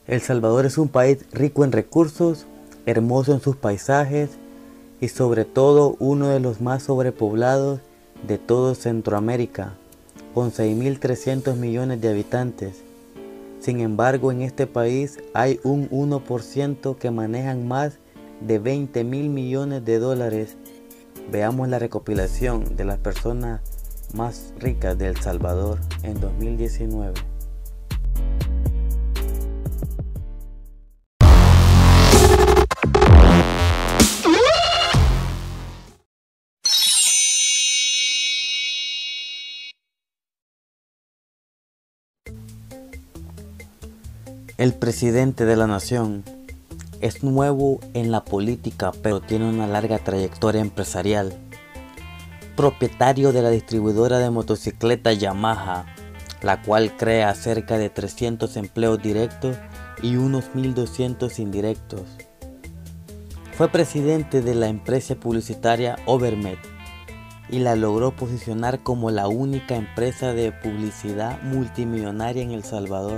El Salvador es un país rico en recursos, hermoso en sus paisajes y sobre todo uno de los más sobrepoblados de todo Centroamérica, con 6.300 millones de habitantes. Sin embargo, en este país hay un 1% que manejan más de 20.000 millones de dólares. Veamos la recopilación de las personas más ricas de El Salvador en 2019. El presidente de la nación es nuevo en la política, pero tiene una larga trayectoria empresarial. Propietario de la distribuidora de motocicletas Yamaha, la cual crea cerca de 300 empleos directos y unos 1.200 indirectos. Fue presidente de la empresa publicitaria Overmed y la logró posicionar como la única empresa de publicidad multimillonaria en El Salvador.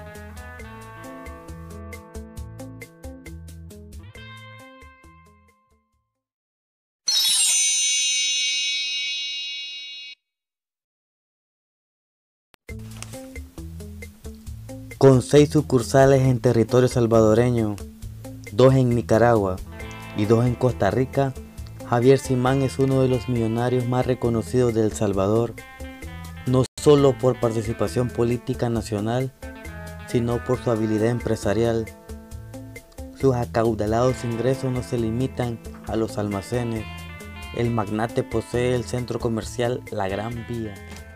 Con 6 sucursales en territorio salvadoreño, 2 en Nicaragua y 2 en Costa Rica, Javier Simán es uno de los millonarios más reconocidos de El Salvador, no solo por participación política nacional, sino por su habilidad empresarial. Sus acaudalados ingresos no se limitan a los almacenes. El magnate posee el centro comercial La Gran Vía.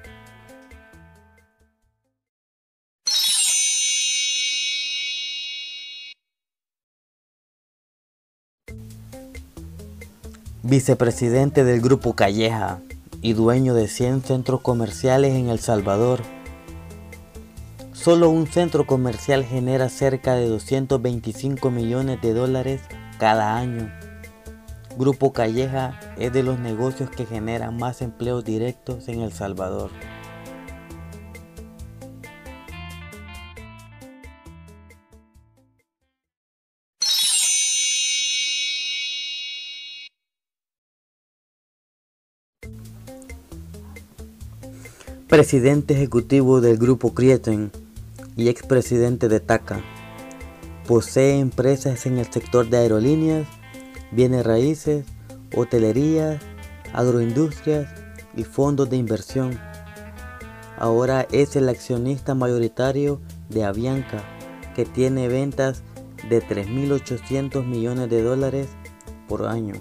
Vicepresidente del Grupo Calleja y dueño de 100 centros comerciales en El Salvador. Solo un centro comercial genera cerca de 225 millones de dólares cada año. Grupo Calleja es de los negocios que generan más empleos directos en El Salvador. Presidente ejecutivo del Grupo Crieten y expresidente de TACA. Posee empresas en el sector de aerolíneas, bienes raíces, hotelería, agroindustrias y fondos de inversión. Ahora es el accionista mayoritario de Avianca, que tiene ventas de 3.800 millones de dólares por año.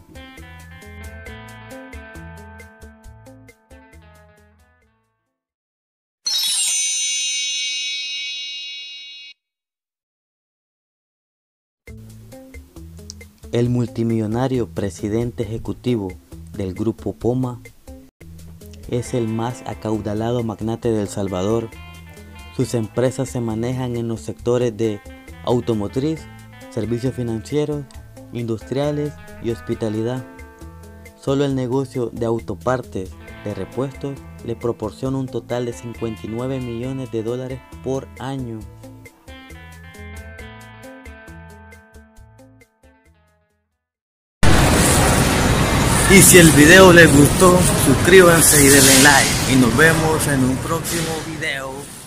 El multimillonario presidente ejecutivo del Grupo Poma es el más acaudalado magnate de El Salvador. Sus empresas se manejan en los sectores de automotriz, servicios financieros, industriales y hospitalidad. Solo el negocio de autopartes de repuestos le proporciona un total de 59 millones de dólares por año. Y si el video les gustó, suscríbanse y denle like. Y nos vemos en un próximo video.